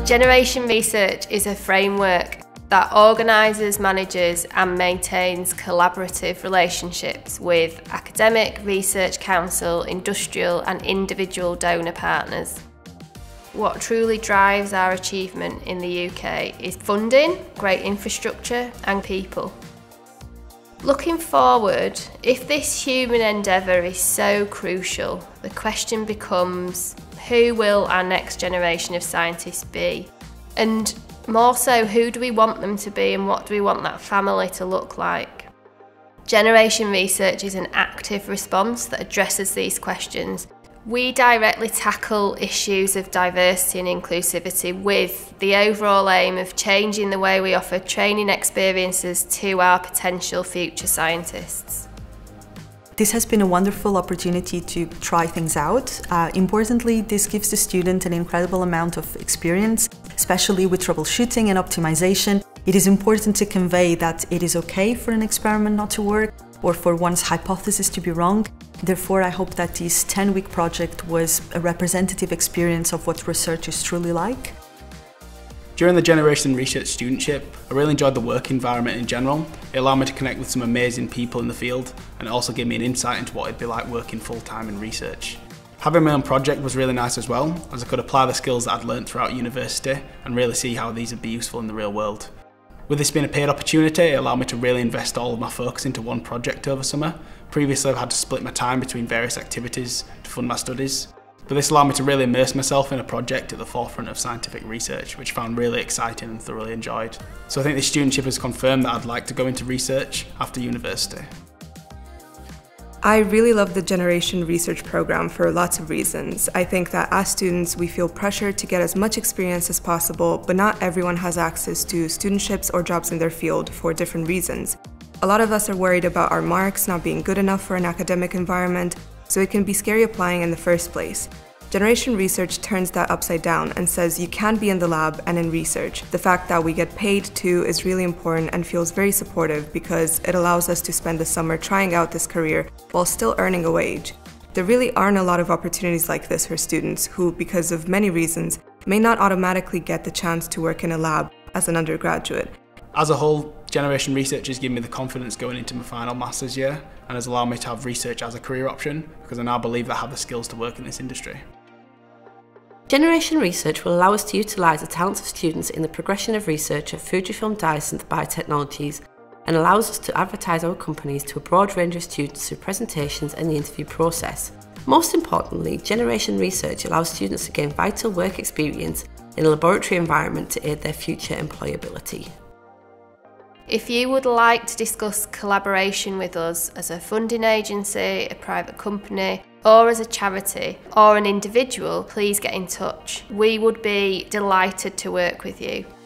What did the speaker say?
Generation Research is a framework that organises, manages and maintains collaborative relationships with academic, research council, industrial and individual donor partners. What truly drives our achievement in the UK is funding, great infrastructure and people. Looking forward, if this human endeavour is so crucial, the question becomes, who will our next generation of scientists be? And more so, who do we want them to be and what do we want that family to look like? Generation Research is an active response that addresses these questions. We directly tackle issues of diversity and inclusivity with the overall aim of changing the way we offer training experiences to our potential future scientists. This has been a wonderful opportunity to try things out. Importantly, this gives the student an incredible amount of experience, especially with troubleshooting and optimization. It is important to convey that it is okay for an experiment not to work or for one's hypothesis to be wrong. Therefore, I hope that this 10-week project was a representative experience of what research is truly like. During the Generation Research studentship, I really enjoyed the work environment in general. It allowed me to connect with some amazing people in the field, and it also gave me an insight into what it'd be like working full-time in research. Having my own project was really nice as well, as I could apply the skills that I'd learnt throughout university and really see how these would be useful in the real world. With this being a paid opportunity, it allowed me to really invest all of my focus into one project over summer. Previously, I've had to split my time between various activities to fund my studies. But this allowed me to really immerse myself in a project at the forefront of scientific research, which I found really exciting and thoroughly enjoyed. So I think this studentship has confirmed that I'd like to go into research after university. I really love the Generation Research program for lots of reasons. I think that as students, we feel pressure to get as much experience as possible, but not everyone has access to studentships or jobs in their field for different reasons. A lot of us are worried about our marks not being good enough for an academic environment, so it can be scary applying in the first place. Generation Research turns that upside down and says you can be in the lab and in research. The fact that we get paid too is really important and feels very supportive because it allows us to spend the summer trying out this career while still earning a wage. There really aren't a lot of opportunities like this for students who, because of many reasons, may not automatically get the chance to work in a lab as an undergraduate. As a whole, Generation Research has given me the confidence going into my final master's year and has allowed me to have research as a career option because I now believe that I have the skills to work in this industry. Generation Research will allow us to utilise the talents of students in the progression of research at Fujifilm Diasynth Biotechnologies and allows us to advertise our companies to a broad range of students through presentations and the interview process. Most importantly, Generation Research allows students to gain vital work experience in a laboratory environment to aid their future employability. If you would like to discuss collaboration with us as a funding agency, a private company, or as a charity, or an individual, please get in touch. We would be delighted to work with you.